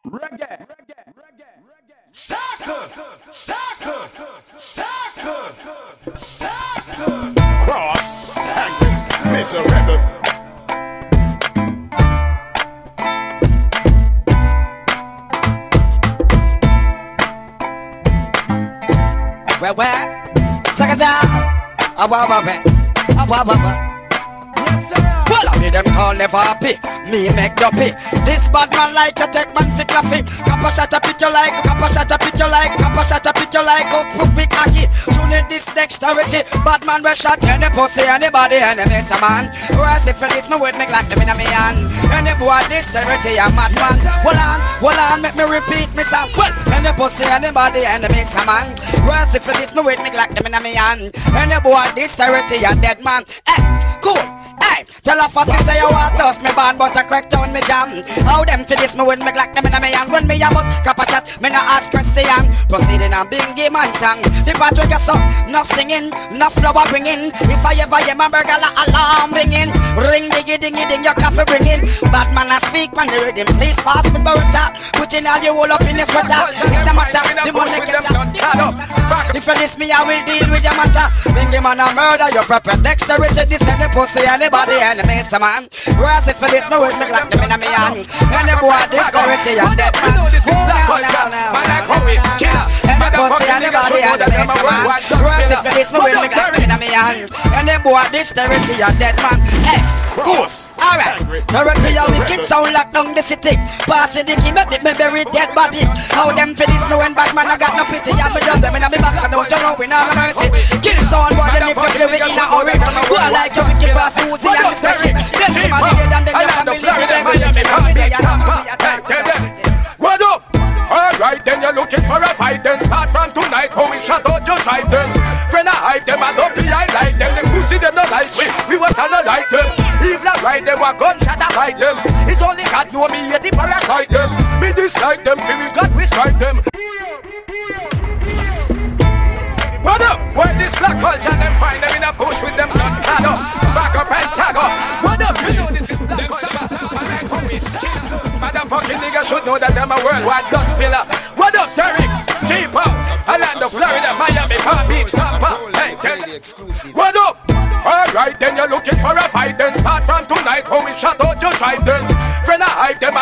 reggae. Circle. Cross, angry, miserable. Where? Sagaza, yes, sir. Well, I need them call never happy. Me make you pay. This bad man like you take man for coffee. Kappa shot a pick you like, kappa shot a pick you like, kappa shot a pick you like. Go put big cocky. Shoot it this dexterity. Bad man will shot any pussy, anybody, and miss a man. Whereas if it is me would make like them in a me hand. Any boy dexterity, a mad man. Hold on, make me repeat me song. Well, any pussy, anybody, and miss a man. Whereas if it is me would make like them in a me hand. Any boy dexterity, a dead man. Cool. Hey, tell a fussy say you want toast me band, but I crack down me jam. How them for this me win me like them in a me hand. When me a bust cap a chat, me no ask Christian. Proceeding and bingy man song. The part where you suck, enough singing, enough flower bringing. If I ever hear my burger alarm ringing, ring diggy dingy ding your coffee bringing. Bad man I speak man the rhythm, please pass me butter. Putting all you all up in this sweater. It's the matter, the money get up. If you diss me I will deal with your matter. Bingy man a murder, you proper dexterity. This and the pussy and the body and the miss a man. Whereas if for this me will make like them in a me hand. And the boy dexterity and dead man. You know this is black culture, man like how we kill. And the pussy and the body and the miss a man. Whereas if for this me will make like them in a me hand. And the boy dexterity and dead man. Hey, cool. Alright, territory how the kids sound lock down the city. Passing the key, make me bury dead body. How them for this me when bad man I got no pity. I be just them in a me box, so don't you know we no mercy. Kill someone boy, then if you play with in a hurry. Go like you whiskey pass Uzi and special. Then somebody dead and then your family what up? Alright, then you're looking for a fight. Then start from tonight. How we shut out just hype them. Friend I hype them, I don't be I like them. Them pussy them not like we was not like them. If not right, them a gunshot I fight them. It's only God know me yet the parasite them. Me dislike them, feel we God we strike them. What up? When this black culture them find them in a push with them gun tag up. Back up and tag up. What up? You know this is black culture. Motherfucking niggas should know that I'm a worldwide blood spiller. What up, Derek? Cheap out. Orlando, Florida, Miami, Palm Beach, Tampa. Hey, what up? Alright, then you're looking for a fight. Then start from tonight. How we shut out your tribe then. Friend I hype them, I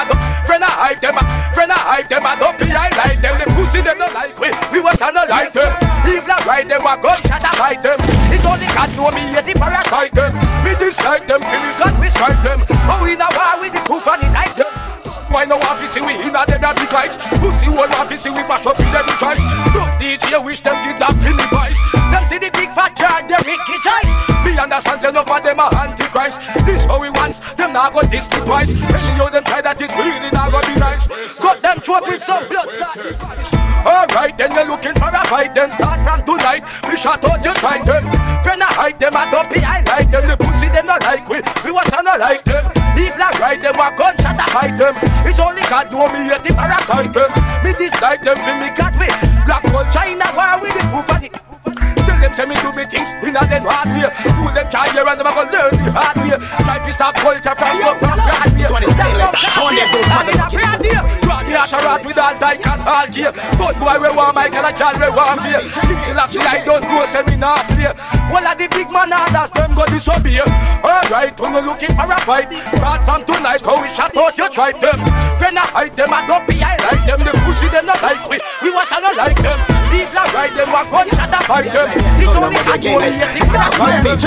don't be I like them. Them pussy them not like we was not like them. If not right, them a gunshot I fight them. It's only God know me yet the parasite them. Me dislike them, feel we God we strike them. Oh, we now war with the proof and the knife them. Why no want to see we in a them a big lights? Pussy won't want to see we mash up in them choice. Love DJ wish them did that for me voice. Them see the big fat jar, them Ricky choice. Me understand say enough of them a antichrist. This how we want, them now go this the twice. Any of them try that it really not gonna be nice. Cut them throat with some blood. Alright, then you're looking for a fight. Then start from tonight. We shot out you try them. Friend I hide them, I don't be I like them. The pussy them not like we was not like them. If not right, them a gunshot I fight them. It's only God know me yet the parasite them. Me dislike them for me got way. Black hole China war with the proof of it. Tell them say me do me things in a them hard way. Do them try here and them a go learn the hard way. Try to stop culture from up and hard way. This one is stainless. One of those motherfuckers. Run me out a rat with all dyke and all gear. But boy we want Michael and John we want fear. Little laugh see I don't go say me not play. All of the big man others them go disobey. Alright, when you looking for a fight, start from tonight how we shut out you try them. When I hide them I don't be I like them. The pussy them not like we was not like them. If not right them a gunshot I fight them. It's only God who is getting that fight them.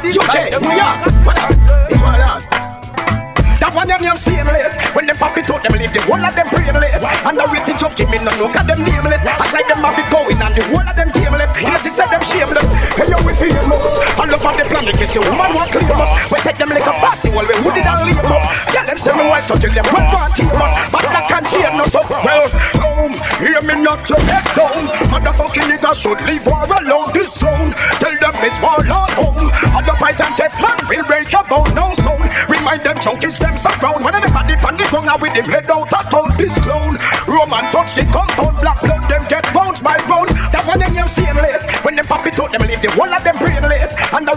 It's one of those. That one them shameless. When them pop it out, them leave the whole of them brainless. And the rating just give me no look at them nameless. Act like them have it going and the whole of them shameless. Unless you say them shameless. Hey yo, we feel most. All over the planet, we see woman want claim us. We take them like a party while we would it and leave up. Tell them say me white so till them one party us. But that can't shame no so. Well, hear me not to head down. Motherfucking niggas should leave war alone this zone. Tell them it's war on home. All the fight and Teflon will break your bone no sound. Remind them junkies them surround. When everybody pan the gun with him head out of town. This clown Roman touch the compound. Black blood them get bounce by round. That one them shameless. When them pop it out them leave the whole of them brainless. And the rating jump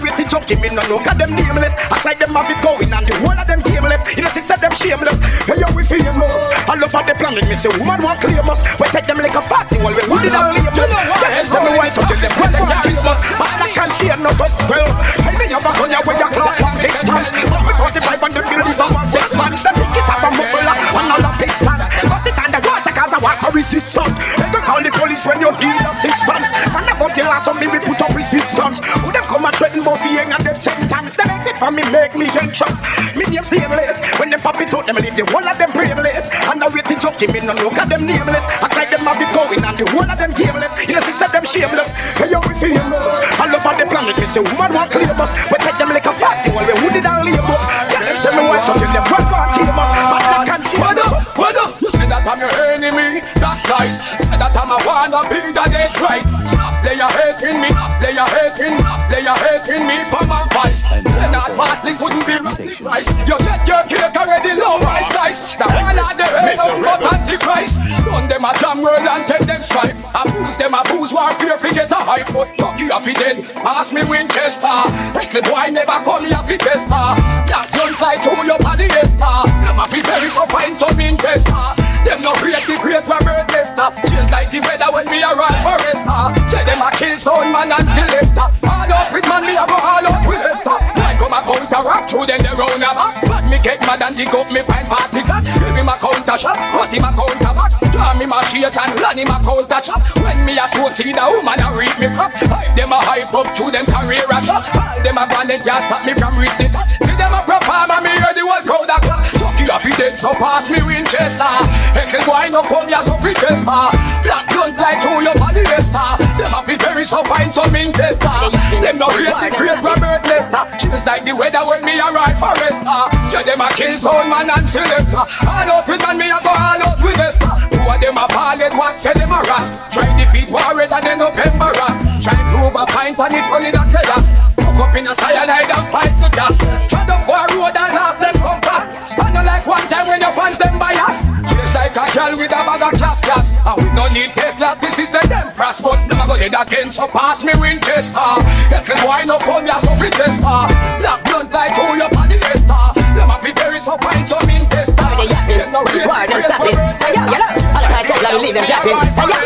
jockey, me no know, cause them nameless. Act like them have it going and the whole of them gameless. You know, sister, them shameless. Hey, yo, we famous. I love how they planet me, say woman want claim us. We take them like a fasting while we wounded and lame us. Tell me why so till them what they carry us. But I can't share no first well. Hey, me have a gun, where you clap on big stands. From 45 and them believe I want 6 months. Them pick it up and muffle up and all of big stands. Bust it on the water cause I want a resistance. They don't call the police when you need assistance. And about the last of me, we put up resistance. Who them come and threaten both the young and them sentence. Them exit from me, make me entrance. Me name stainless. When them pop it out, them leave the whole of them brainless. And I wait to jockey, me no look at them nameless. Act like them have it going and the whole of them gameless. You know, sister, them shameless. Hey, yo, we famous. I love how they planet me, say woman want claim us. We take them like a fasting while we wounded and lame up. Tell them say me white, so till them run want tame us. But I can't change us. You say that I'm your enemy, that's nice. Say that I'm a wanna be that they try. Stop, they are hating me, they are hating, they are hating me for my vice. They're not Martin, couldn't be right. You get your cake already, low rice slice. The one of the head of Antichrist. Done them a jam world and take them stripe. Abuse them, abuse warfare, forget a hype. But fuck you if he dead, ask me Winchester. Little boy never come here for tester. That don't fly through your body, yes. Them a be very so fine, so mean tester. Them no great, the great Robert Lester. Change like the weather when me arrive for Esther. Say them a kill sound man and selector. All up with man, me a go all up with Esther. I come a counteract through them the round a back. But me get mad and dig up me pint party cat. Give him a counter shot, what him a counter back. Draw me my shit and land him a counter chop. When me a so see the woman a read me crap. Hype them a hype up through them career a chop. All them a gone, they can't stop me from reach the top. See them a perform and me hear the whole crowd a clap. Jockey a fit dead, so pass me Winchester. Heckle boy no come here so pretest ma. Black blood like through your body Lester. Them a be very so fine so mean tester. Them no great Robert Lester. Chills like the weather when me arrive for Esther. Say them a kill stone man and selector. All out with man me a go all out with Esther. Two of them a ballad what say them a ras. Try defeat warrior and then up embarrass. Try prove a pint and it only that chaos. Hook up in a cyanide and pints to gas. Trod up for a road and last them come fast. And not like one time when your fans them bias. Chase like a girl with a bag of cash. And we don't need Tesla, this is the Dempress. But never go dead again, so pass me Winchester. Every boy no come here, so free tester. Black blunt like through your body Lester. Them a fit very so fine, so mean tester. Them stop it. All the time tell you leave them yapping.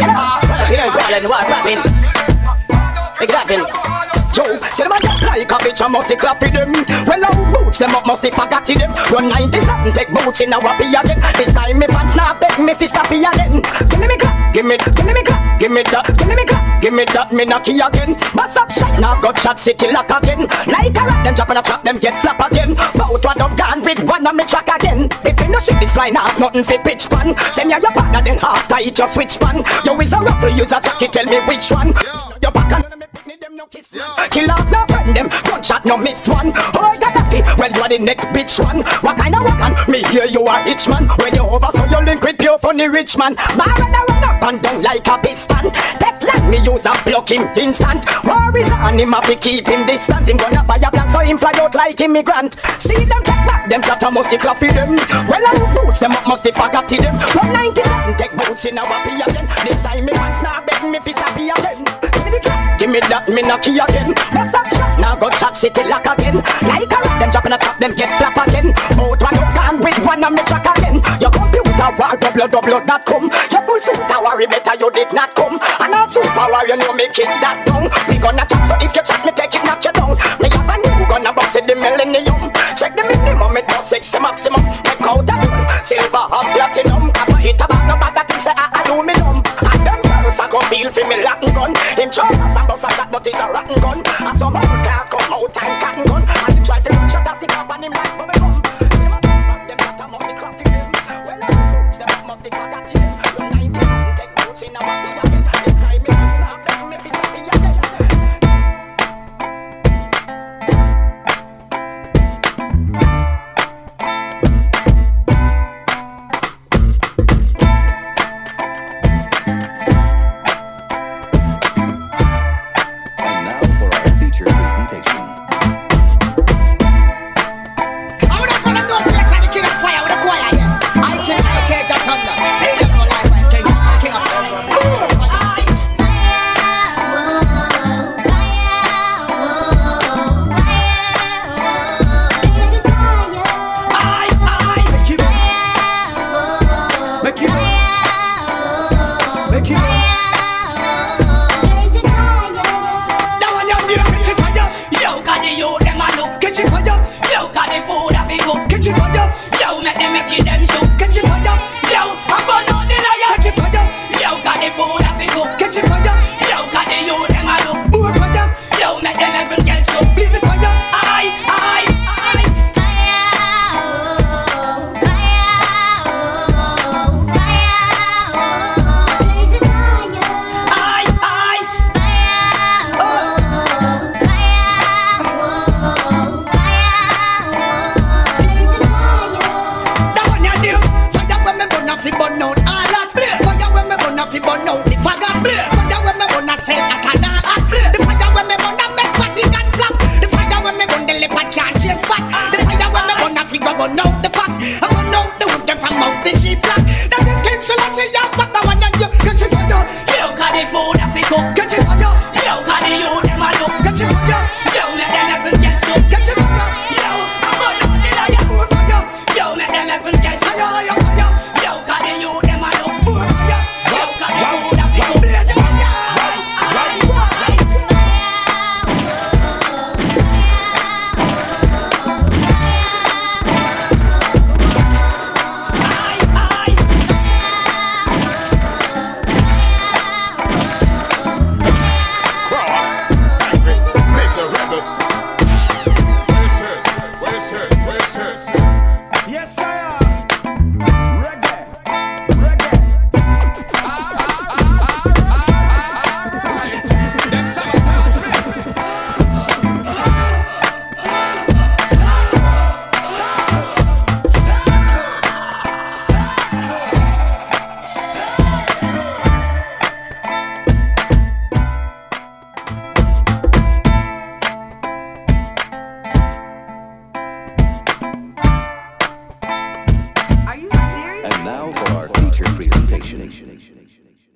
So you know it's wild and wild rapping. Big rapping. Yo, see them a get like a bitch, I must clap for them. Well, now boots them up, must they forgot to them. Run 97, take boots in a wappy again. This time me fans not beg me fist happy again. Give me me clap, give me that, give me me clap, give me me clap, give me that, me knocky again. Bust up shot, now got shot city lock again. Like a rat, them drop and a trap, them get flap again. Bout what up gone with one on me track again. If you no shit this fly now, nothing fit pitch pan. Send me your partner, then half tight your switch pan. Yo is a ruffle, use a jacket, tell me which one. Your back and me pick me them no kiss. Kill off no friend them, gunshot no miss one. Oh Gaddafi, well you are the next bitch one. What kind of weapon? Me hear you are rich man. When you over so you link with pure funny rich man. Bar and run up and down like a piston. Teflon me use a block him instant. War is on him, have to keep him distant. Him gonna fire plan so him fly out like immigrant. See them take back, them shot a must clap for them. Well I boots them up must they forgot to them. 197 take boots in a wappy again. This time me pants not beg me fist happy again. Give me the clap, give me that me knocky again. Bust up shot, now got shot city lock again. Like a rat, them drop in a trap, them get flap again. Bout one up gone with one on me track again. Your computer war www.com. Your full suit worry better you did not come. And all super war you know me kick that down. We gonna chat so if you chat me take it knock you down. Me have a new gonna bust it the millennium. Check the minimum it was 60 maximum. Take out a gold, silver or platinum. Copper it about no bad that thing say aluminum. And them first I go feel for me Latin gun. Him chop us and bust a shot but it's a rotten gun. And some old car come out and cotton gun. As he try to run shot as the cap and him like bubble gum. Them got a musty coffee them. Well I boots them up musty forgot to them. Run 90 take boots in a wappy again. This time me hands now fake me fist happy again. And now for our run out the fox. I run out the wood them from out the sheep flock. That is King Selassie, you fuck the one and you get you fire. Yo, cause the food I pick up. Get you fire. Yo, cause the youth them a look. Get you fire. Yo, let them ever get you. Get you fire. Yo, I'm on the liar. More fire. Yo, let them ever get you. Fire, fire, fire. Yo, cause the youth them a look. More fire. Yo, cause the food I pick up. Blaze it up, yeah. Yes, sir. And now for our feature presentation.